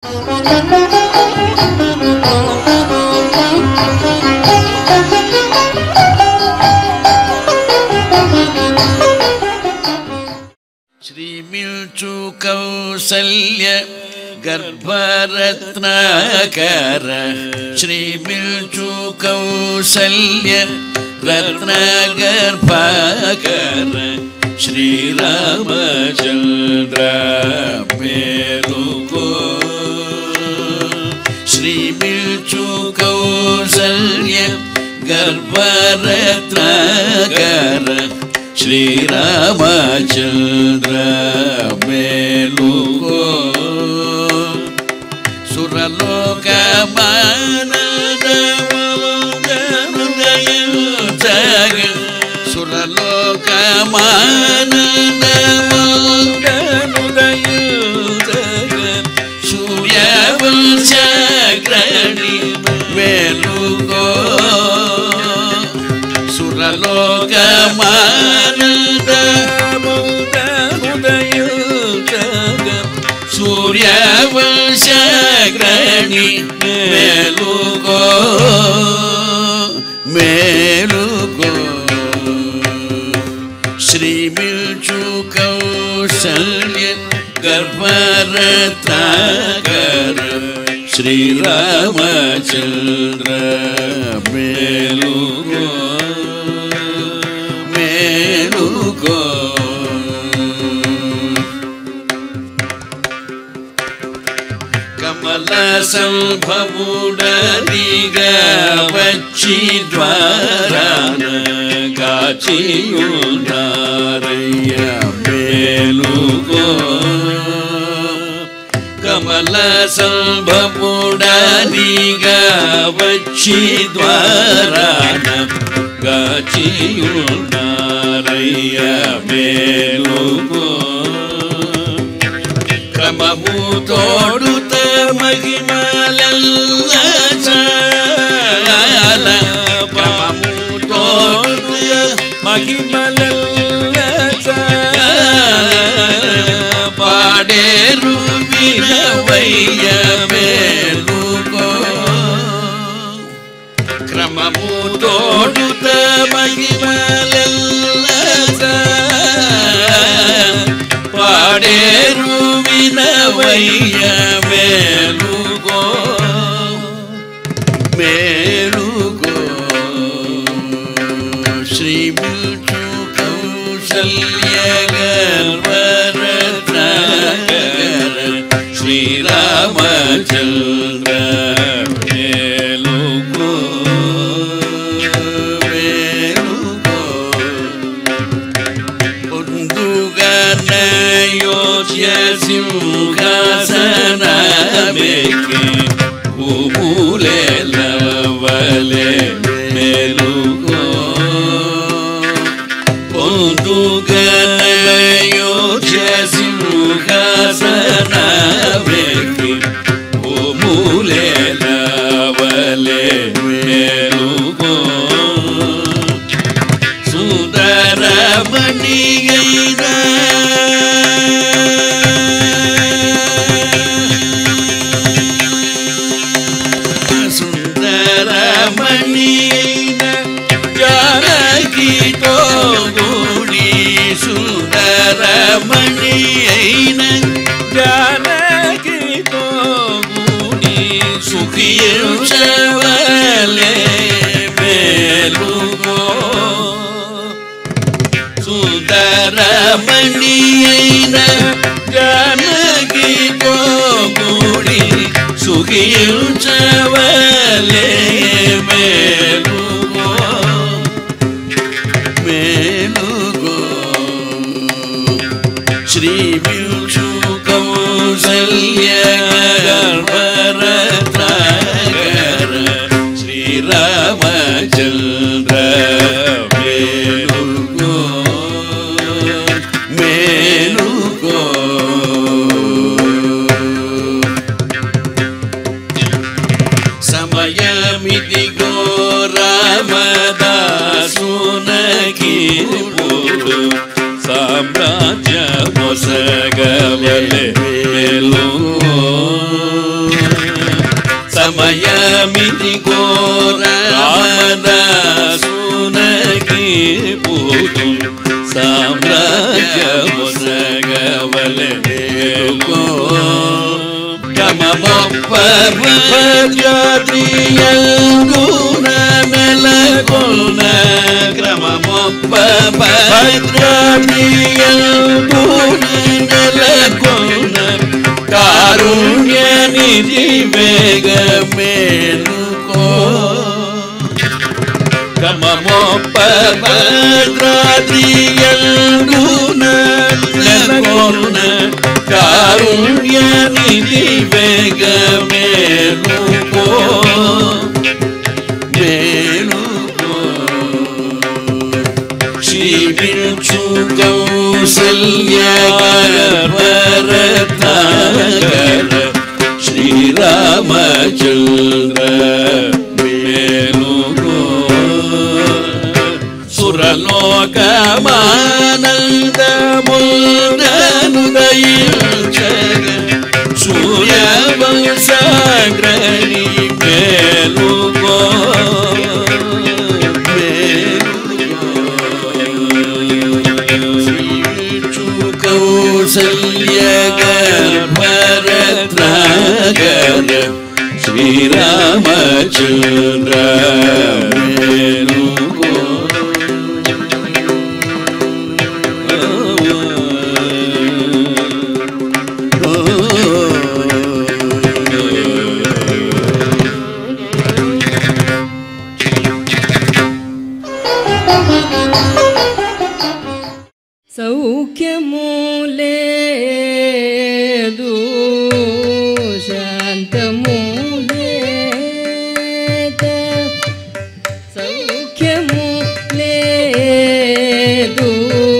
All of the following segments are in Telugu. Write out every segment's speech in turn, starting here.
శ్రీమిల్చు కౌసల్య గర్భరత్నాకర శ్రీమిల్చు కౌసల్య రత్నగర్భాకర శ్రీరామచంద్ర మేలుకో శ్రీమిల్చు కౌసల్య గర్భరత్నాకర శ్రీరామచంద్ర మేలుకో సురలోకమానదమోదయ సురలోకమానదమోదయ సూర్యవంశగ్రణి మేలుకో సురలోకమానదమోదయ సూర్యవంశగ్రణి మేలుకో మేలుకో శ్రీమిల్చు కౌసల్య గర్భరత్నాకర శ్రీరామచంద్ర మేలుకో మేలుకో కమల సంభవుడనిగా వచ్చి ద్వారాన కాచియున్నారయ్య మేలుకో కమల సంభవుడనిగా వచ్చి ద్వారాన కాచియున్నారయ్య మేలుకో క్రమము తోడుత మహిమలల్ల చాల క్రమము తోడుత మహిమలల్ల చాల పాడేరు వినవయ్య మేలుకో క్రమము తోడుత మహిమలల్ల పాడేరు వినవయ్య మేలుకో మేలుకో శ్రీమిల్చు కౌసల్య గర్భరత్నాకర శ్రీరామచంద్ర మేలుకో మేలుకో ఉందుగనయోధ్య సింహాసనమేకి భూములెలవలె మేలుకో ఉందుగనయోధ్య సింహాసనమేకి భూములెలవలె మేలుకో సుందరమణియైన సుందరమణియైన జానకితో గుడి సుందరమణియైన జానకితో గుడి సుఖించవలె మేలుకో సుందరమణియైన జానకితో గుడి సుఖించవలె మేలుకో మేలుకో శ్రీమిల్చు కౌసల్య గర్భరత్నాకర శ్రీరామచంద్ర మేలుకో మేలుకో మేలుకో క్రమమొప్ప భద్రాద్రియందున నెలకొన్న క్రమమొప్ప భద్రాద్రియందున నెలకొన్న కారుణ్య నిధి వేగ మేలుకో క్రమమొప్ప భద్రాద్రియందున నెలకొన్న కారుణ్య నిధి వేగ మేలుకో మేలుకో శ్రీవించు కౌసల్యకర భరతాకర శ్రీరామచంద్ర మేలుకో సురలోకమానందముదనుదయించగ సూర్యవంశాగ్రణి మేలుకో కౌసల్యగర్భరత్నాకర శ్రీరామచంద్ర మేలుకో సౌఖ్యము లేదు శాంతము లేక సౌఖ్యము లేదు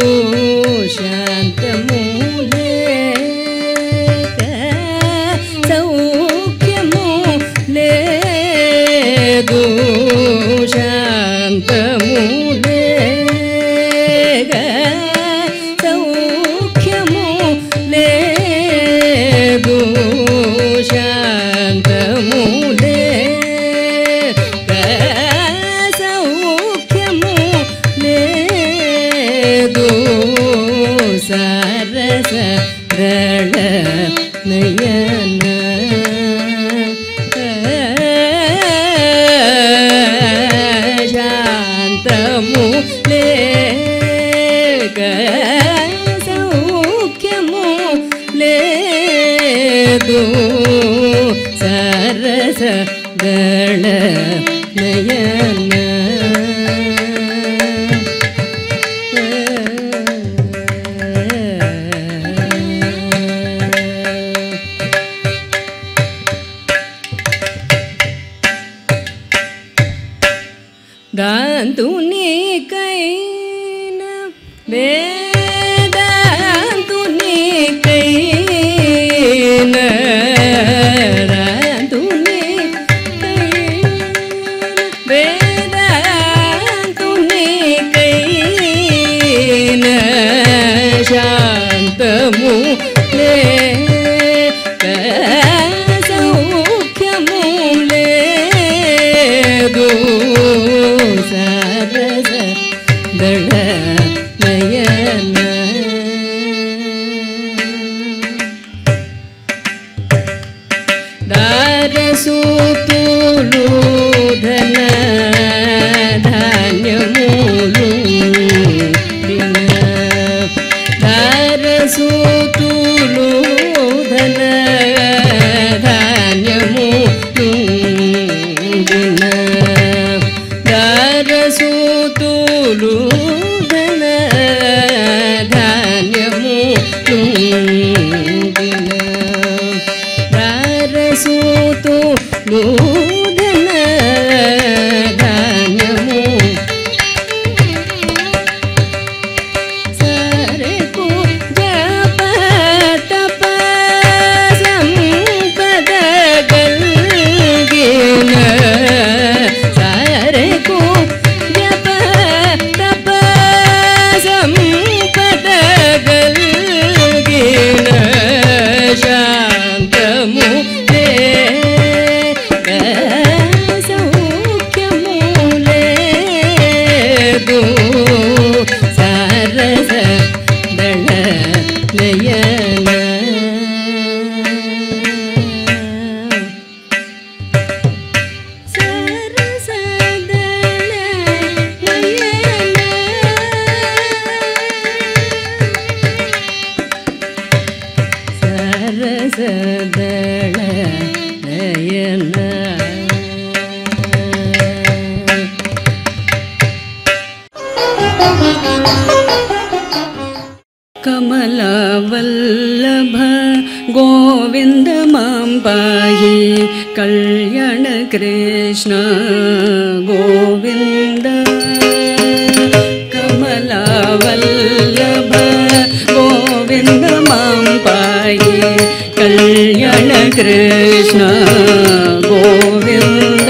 శాంతము లేక సౌఖ్యము లేదు శాంతము లేక సౌఖ్యము లేదు శాంతము లేక సౌఖ్యము లేదు సరస రళ నయన శాంతము లేక సౌఖ్యము లేదు సరస గణ నయన దాంతునికైన వేదాంతునికైన వేదాంతునికైన శాంతము లేక సౌఖ్యము లేదు సరస దళ నయన దారసూతులు ధన ధాన్యములు దిన దారసూతులు ధన ధాన్యములు దిన దారసూతులు ధన ధాన్యములు దిన దారసూతులు ధన ధాన్యము సరకు జప తప సంపద గల్గిన సరకు జప తప సంపద గల్గిన శాంతము లేక సౌఖ్యము లేదు సరస దళ నయన ನಯನ ಕಮಲವಲ್ಲಭ ಗೋವಿಂದ ಮಾಂ ಪಾಹಿ ಕಲ್ಯಾಣ ಕೃಷ್ಣ ಗೋವಿಂದ ಕಮಲವಲ್ಲಭ ಗೋವಿಂದ ಮಾಂ ಪಾಹಿ ಕಲ್ಯಾಣ ಕೃಷ್ಣ ಗೋವಿಂದ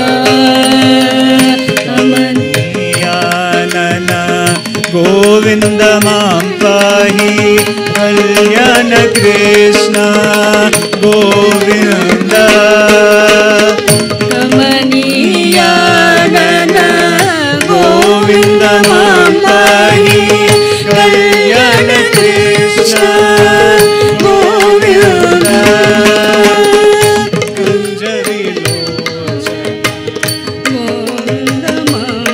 ಗೋವಿಂದ ಮಾಂ ಪಾಹಿ ಕಲ್ಯಾಣ ಕೃಷ್ಣ ಗೋವಿಂದ ಕಮನೀಯಾನನ ಗೋವಿಂದ ಮಾಂ ಪಾಹಿ ಕಲ್ಯಾಣ ಕೃಷ್ಣ ಗೋವಿಂದ ಗೋವಿಂದ ಮಾಂ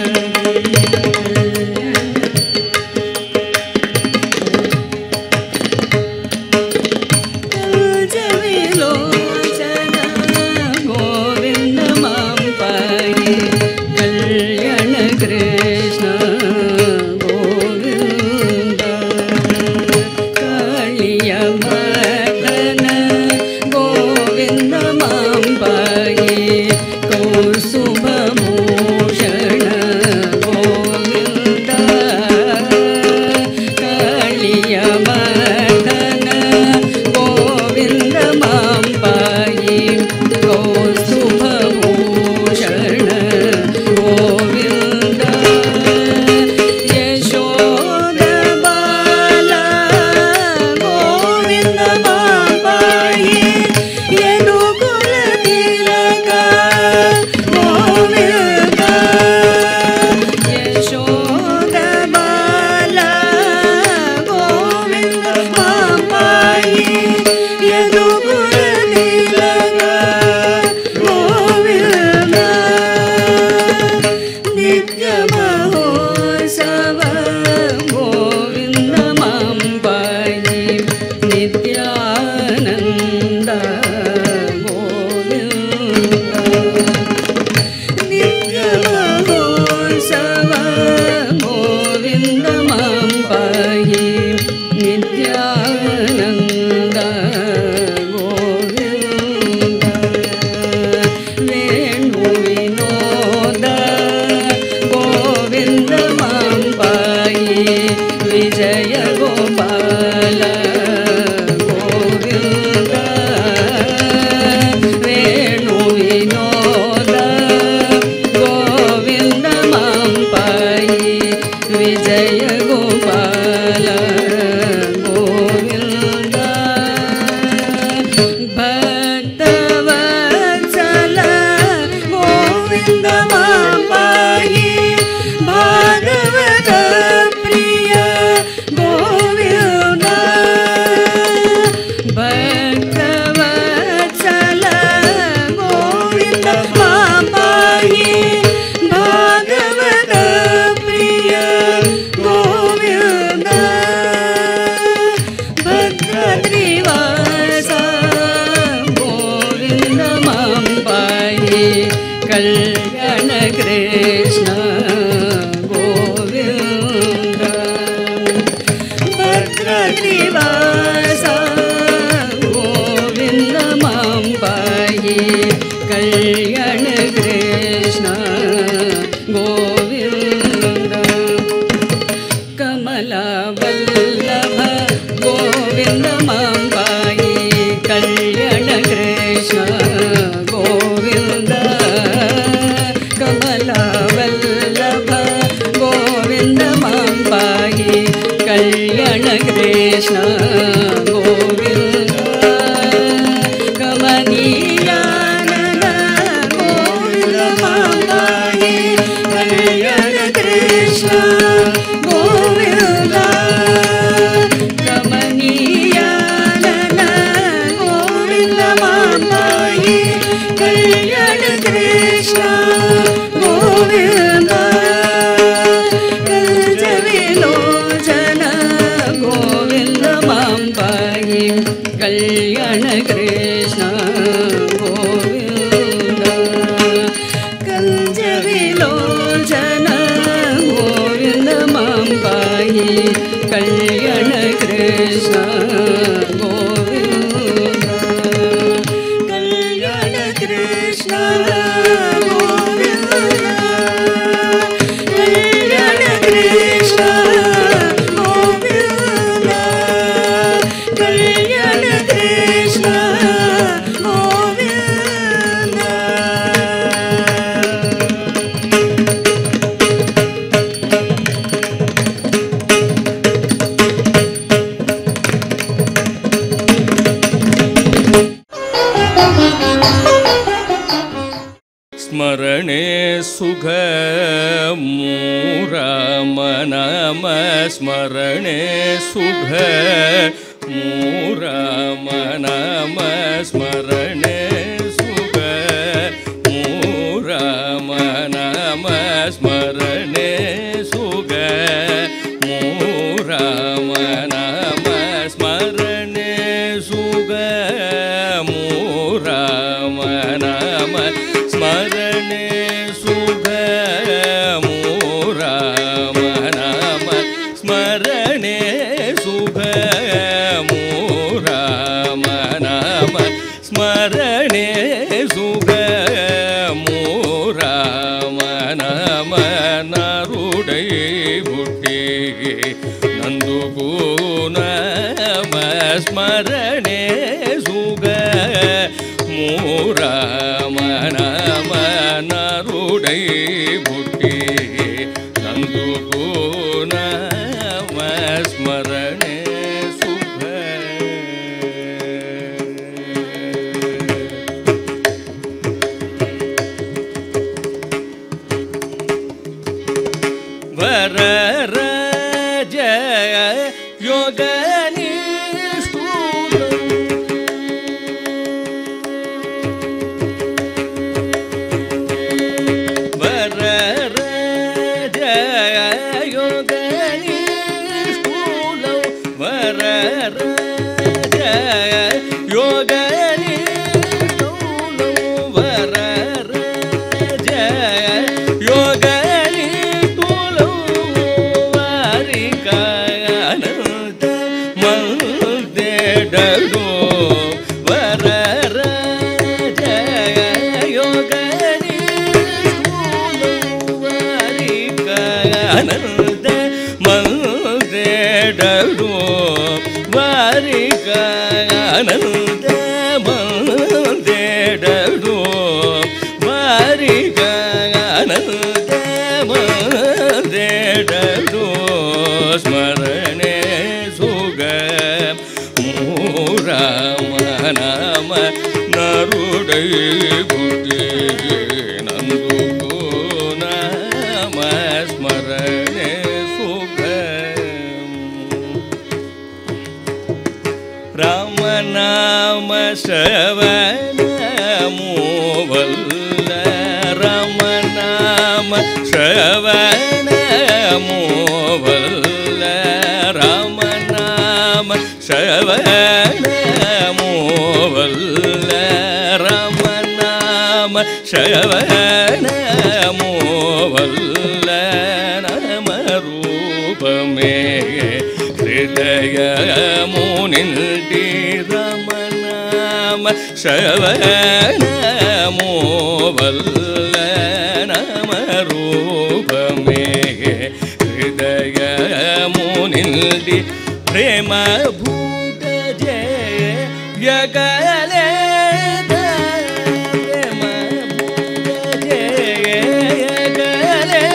ಕಲ್ಯಾಣ ಕೃಷ್ಣ ಗೋವಿಂದ ಭದ್ರಗ್ರೀವಾಸ ಗೋವಿಂದ ಮಾಂ ಪಾಹಿ ಕಲ್ಯಾಣ ಕೃಷ್ಣ ಗೋವಿಂದ ಕಮಲವಲ್ಲಭ ಗೋವಿಂದ ಮಾಂ ಪಾಹಿ ಕಲ್ಯಾಣ ಕೃಷ್ಣ ಗೋವಿಂದ ಕಮಲವಲ್ಲಭ ಗೋವಿಂದ ಮಾಂ ಪಾಹಿ ಕಲ್ಯಾಣ ಕೃಷ್ಣ ಗೋವಿಂದ ಕಮನೀಯಾನನ ಗೋವಿಂದ ಮಾಂ ಪಾಹಿ ಕಲ್ಯಾಣ ಕೃಷ್ಣ ಗೋವಿಂದ ಕಮನೀಯಾನನ ಗೋವಿಂದ ಮಾಂ ಪಾಹಿ ಕಲ್ಯಾಣ ಕೃಷ್ಣ ಗೋವಿಂದ ಕಲ್ಜವಿಲೋಚನ ಗೋವಿಂದ ಮಾಂ ಪಾಹಿ ಕಲ್ಯಾಣ ಕೃಷ್ಣ ಗೋವಿಂದ कृष्ण गोविन्द कल्याण कृष्ण गोविन्द कल्याण कृष्ण गोविन्द स्मरणे सुख मूराम नाम स्मरणे सुख मूराम नाम स्मरणे सुख मूराम नाम स्मरणे सुख मूराम नाम स्मरणे सुख मूराम नाम स्मरणे सुख मूराम नाम स्मरणे सुख मूराम नाम स्मरणे सुख मूराम नाम नरुडै बुट्टिगे नंदुगु नाम स्मरणे सुख मूराम नाम नरुडै बुट्टिगे नंदुगु नाम स्मरणे सुख वरराज योगनिष्ठुरं वरराज योगनिष्ठुरं वरराज योगनिष्ठुरं वरराज योगनिष्ठुरं वारिकानन्द मल्देडलो वरराज योगनिष्ठुरं वारिकानन्द मल्देडलो वारिकानन्द मल्देडलो वारिकानन्द मल्देडलो स्मरणे सुख मूराम नाम नरुडै बुट्टिगे नंदुगु नाम स्मरणे सुख राम नाम श्रवण मोवल्ल राम नाम श्रवण मोवल्ल राम नाम श्रवण मोवल्ल राम नाम श्रवण मोवल्ल नाम रूपमे हृदय मुनिल्डि राम नाम श्रवण मोवल्ल नाम रूपमे हृदय मुनिल्डि प्रेम भूत जय यगले प्रेम भूत जय यगले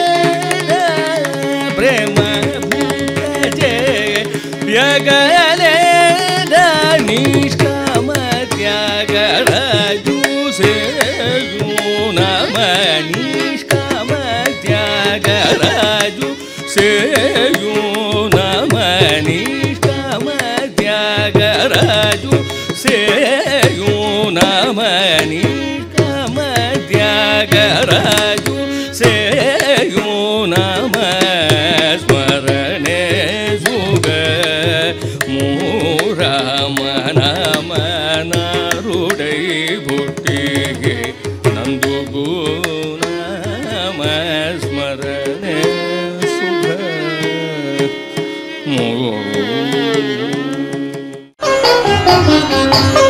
प्रेम भूत जय यगले निष्काम त्यागराजु सेयु नम निष्काम त्यागराजु सेयु नम निष्काम त्यागराजु सेयु नम निष्काम त्यागराजु सेयु नम स्मरणे सुख मूराम नाम नरुडै बुट्टिगे नंदुगु नाम स्मरणे सुख मूराम